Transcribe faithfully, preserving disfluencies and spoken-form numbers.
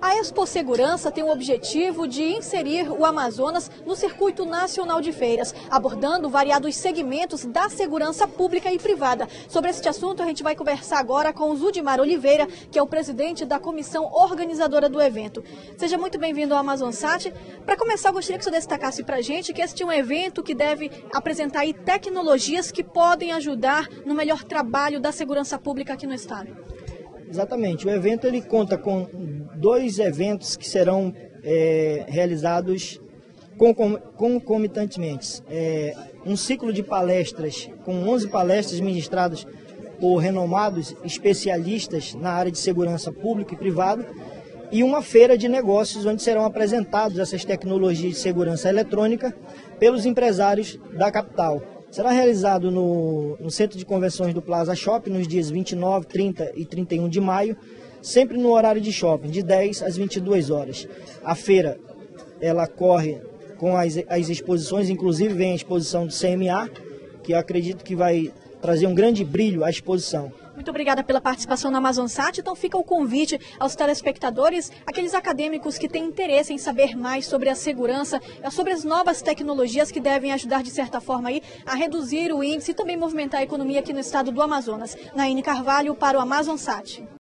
A Expo Segurança tem o objetivo de inserir o Amazonas no circuito nacional de feiras, abordando variados segmentos da segurança pública e privada. Sobre este assunto, a gente vai conversar agora com o Zudimar Oliveira, que é o presidente da comissão organizadora do evento. Seja muito bem-vindo ao Amazonsat. Para começar, eu gostaria que o senhor destacasse para a gente que este é um evento que deve apresentar aí tecnologias que podem ajudar no melhor trabalho da segurança pública aqui no estado. Exatamente. O evento ele conta com dois eventos que serão é, realizados concomitantemente. É, um ciclo de palestras com onze palestras ministradas por renomados especialistas na área de segurança pública e privada e uma feira de negócios onde serão apresentadas essas tecnologias de segurança eletrônica pelos empresários da capital. Será realizado no, no Centro de Convenções do Plaza Shopping nos dias vinte e nove, trinta e trinta e um de maio, sempre no horário de shopping, de dez às vinte e duas horas. A feira ela corre com as, as exposições, inclusive vem a exposição do C M A, que eu acredito que vai trazer um grande brilho à exposição. Muito obrigada pela participação no Amazonsat. Então fica o convite aos telespectadores, aqueles acadêmicos que têm interesse em saber mais sobre a segurança, sobre as novas tecnologias que devem ajudar de certa forma aí a reduzir o índice e também movimentar a economia aqui no estado do Amazonas. Naine Carvalho para o Amazonsat.